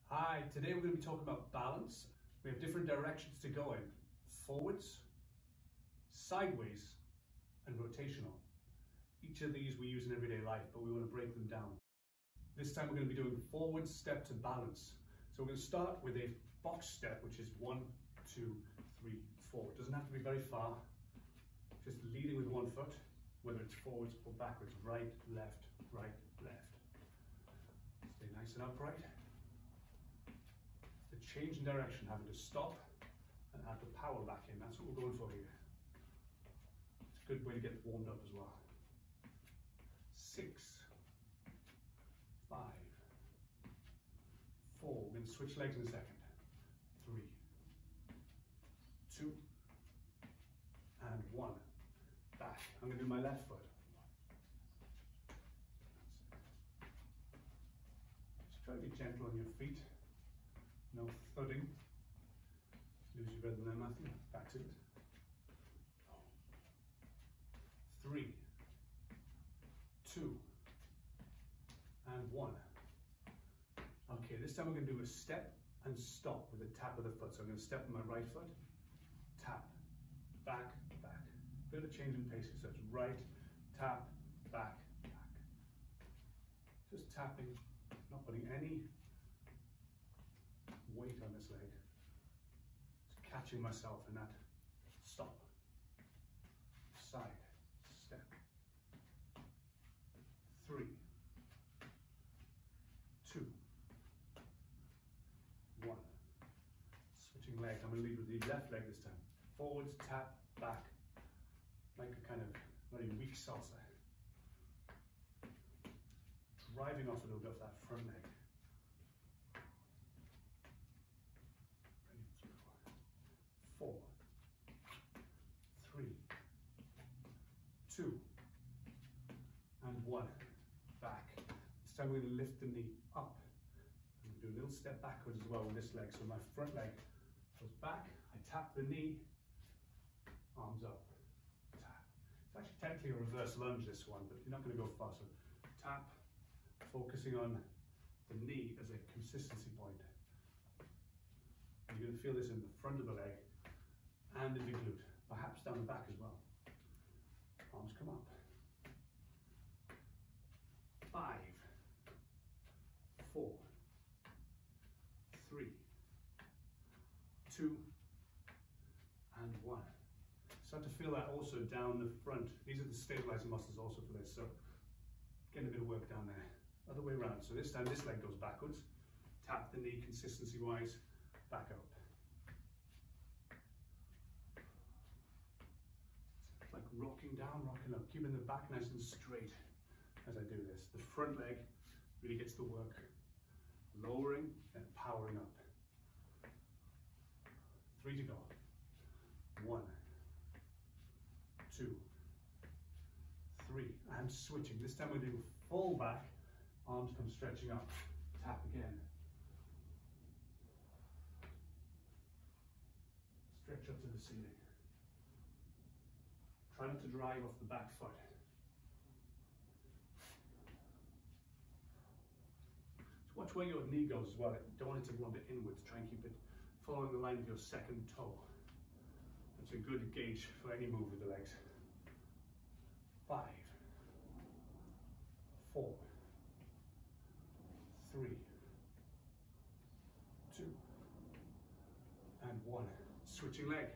Hi, today we're going to be talking about balance. We have different directions to go in: forwards, sideways, and rotational. Each of these we use in everyday life, but we want to break them down. This time we're going to be doing forward step to balance. So we're going to start with a box step, which is 1, 2, 3, 4. It doesn't have to be very far. Just leading with one foot, whether it's forwards or backwards, right, left, right, left. Stay nice and upright. The change in direction, having to stop and add the power back in. That's what we're going for here. It's a good way to get warmed up as well. 6, 5, 4. We're going to switch legs in a second. 3, 2, and 1. Back. I'm going to do my left foot. Just try to be gentle on your feet. No thudding. Lose your rhythm there, Matthew. Back to it. 3, 2, and 1. Okay, this time we're going to do a step and stop with a tap of the foot. So I'm going to step with my right foot, tap, back, back. Bit of a change in pace. So it's right, tap, back, back. Just tapping, not putting any weight on this leg. Just catching myself in that stop. Side, step. 3, 2, 1. Switching leg. I'm going to lead with the left leg this time. Forwards, tap, back. Like a kind of very weak salsa. Driving off a little bit of that front leg. Ready to go. 4, 3, 2, and 1. Back. This time we're going to lift the knee up. I'm going to do a little step backwards as well with this leg. So my front leg goes back. I tap the knee. Arms up. Tap. It's actually technically a reverse lunge, this one, but you're not going to go far. So tap, focusing on the knee as a consistency point. And you're going to feel this in the front of the leg and in the glute, perhaps down the back as well. Arms come up. 5, 4, 3, 2, and 1. Start to feel that also down the front. These are the stabilizing muscles also for this, so getting a bit of work down there. Other way around. So this time this leg goes backwards. Tap the knee consistency wise, back up. It's like rocking down, rocking up, keeping the back nice and straight as I do this. The front leg really gets the work. Lowering and powering up. 3 to go. 1, 2, 3, and switching. This time we're doing full back, arms come stretching up. Tap again. Stretch up to the ceiling. Try not to drive off the back foot. So watch where your knee goes as well. Don't want it to go a bit inwards. Try and keep it following the line of your second toe. That's a good gauge for any move with the legs. 5, 4, 3, 2, and 1. Switching leg.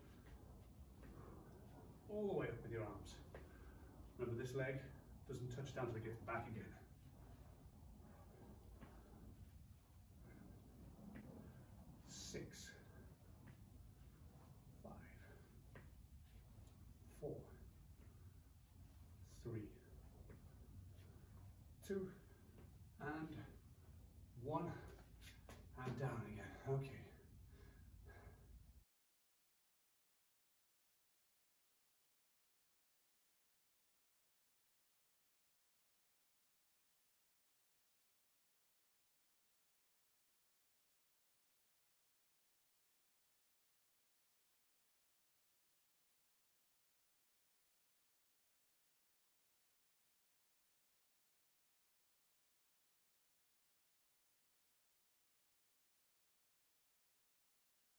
All the way up with your arms. Remember, this leg doesn't touch down until it gets back again. 6, 5, 4, 3, 2, and 1, and down again. Okay.